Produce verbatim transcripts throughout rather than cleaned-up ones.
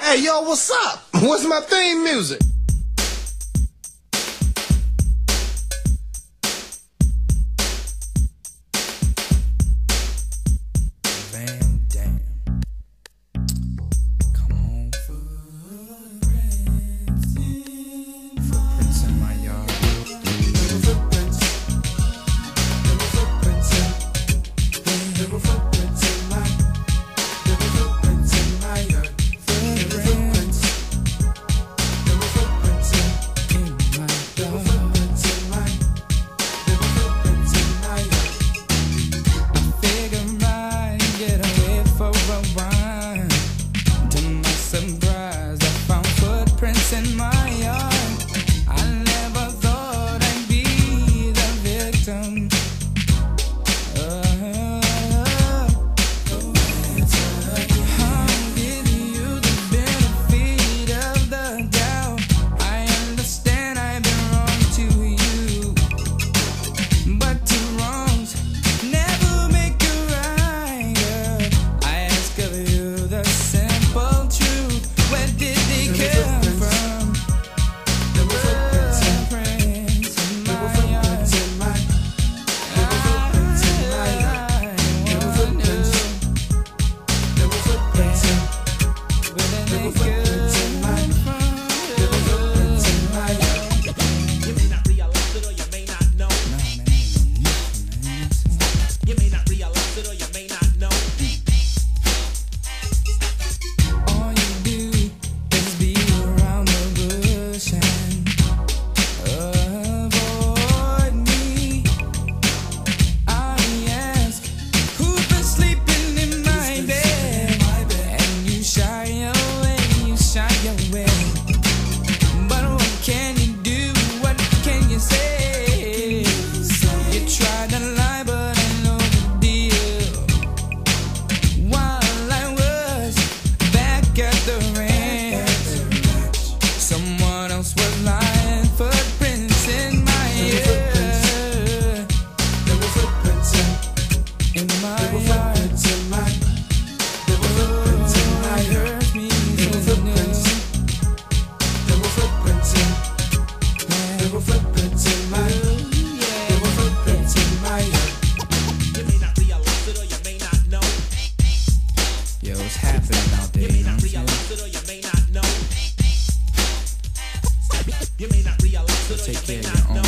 Hey, yo, what's up? What's my theme music? Van Dam. Come on, footprints. Footprints in my yard. Little footprints. Little footprints in. Little footprints in my. Little footprints in my yard. Footprints. Little footprints in. In my yard. Little footprints in my. Little footprints in my yard. I figure I'd get away for a while. To my surprise, I found footprints in my yard. I never thought I'd be the victim. Uh, I'll give you the benefit of the doubt. I understand I've been wrong to you, but two wrongs never make a right, girl. I ask of you the simple truth. Where did they come from? Little footprints in my yard. Little footprints in my yard. Little footprints. Little footprints in. Little footprints in my. Little footprints in my yard. You may not realize it or you may not know. No, man, ain't no need for man. You may not realize it or you may not know. All you do is be around the bush and avoid me. I ask, who's been sleeping in my bed? And you shy away, you shy away. But what can you do? What can you say? You try to lie, but I know the deal. While I was back at the ranch, someone else was lying. Footprints in my ear. Little footprints in. In my Little yard. footprints in my. Little footprints in my It yard. hurts me Little to footprints. know. Little footprints in. Little footprints in my. Little footprints in my yard. You may not realize it or you may not know. Yo, it's happening out there, You you may know not what I'm saying? realize it or you may not know. You may not realize it or Take you may care of not your know. own.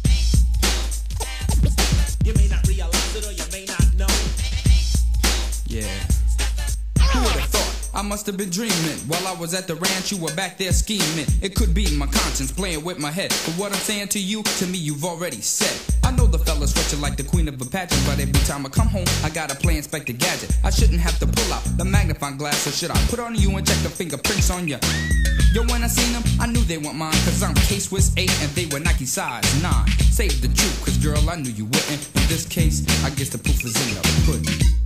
You may not realize it or you may not know. Yeah. Who would have thought? I must have been dreaming. While I was at the ranch, you were back there scheming. It could be my conscience playing with my head. But what I'm saying to you, to me, you've already said. I know the fellas stretch you like the queen of a pageant, but every time I come home, I gotta play Inspector Gadget. I shouldn't have to pull out the magnifying glass, or should I put on you and check the fingerprints on ya? Yo, when I seen them, I knew they weren't mine, cause I'm K-Swiss eight and they were Nike size nine. Save the truth, cause girl, I knew you wouldn't. In this case, I guess the proof is in the pudding.